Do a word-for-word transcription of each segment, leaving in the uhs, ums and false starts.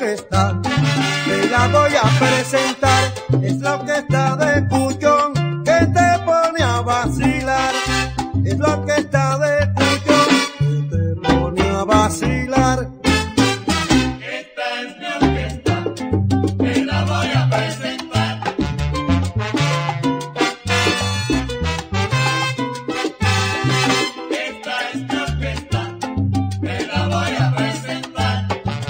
orquesta, te la voy a presentar. Es la orquesta de Cuchón que te pone a vacilar. Es la orquesta de Cuchón que te pone a vacilar. Esta es mi orquesta, te la voy a presentar. Esta es mi orquesta, te la voy a presentar.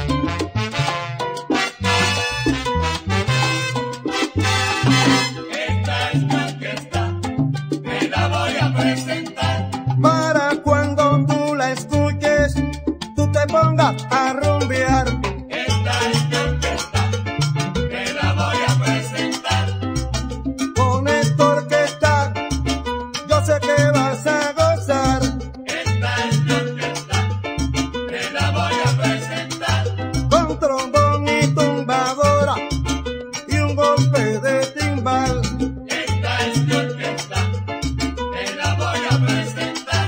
Esta es mi orquesta, te la voy a presentar. Para cuando tú la escuches, tú te pongas a rumbear. Esta es mi orquesta, te la voy a presentar. Con esta orquesta, yo sé que vas a gozar. Esta es mi orquesta, te la voy a presentar. Con trombón y tumbadora y un golpe de timbal. Esta es mi orquesta, te la voy a presentar.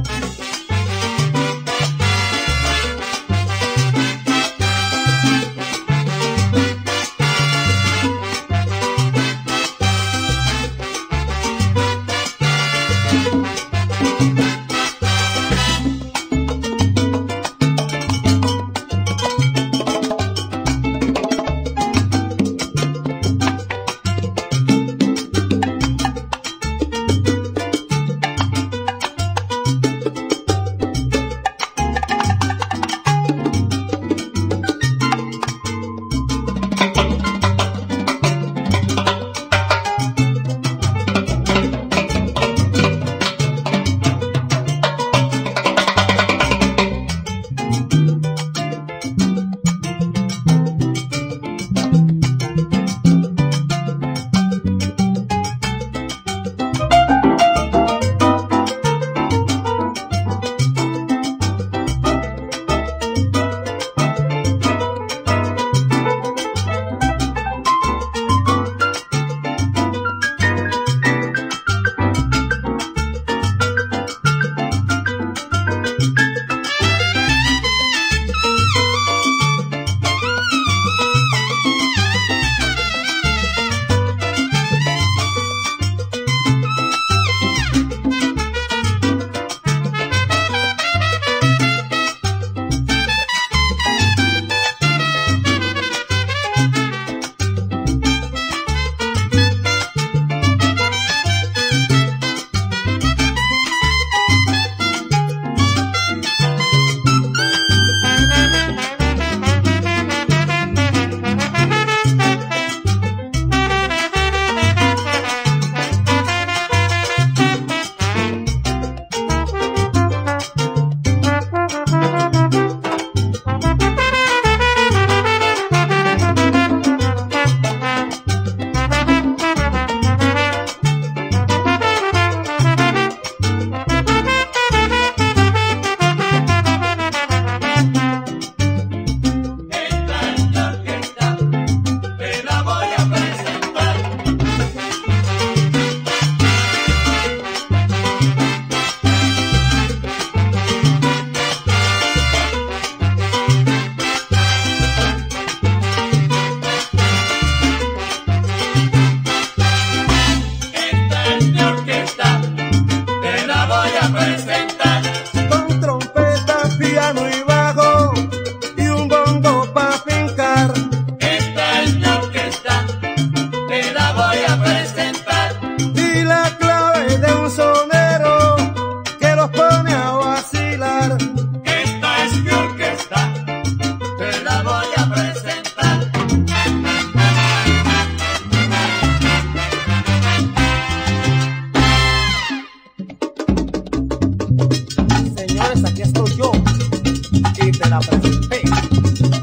Con trompeta, piano y bajo y un bongo pa' fincar. Esta es mi orquesta, te la voy a presentar. Y la clave de un sonero que los pone a vacilar. Esta es mi orquesta, te la voy a presentar. Señores, aquí estoy yo y te la presenté.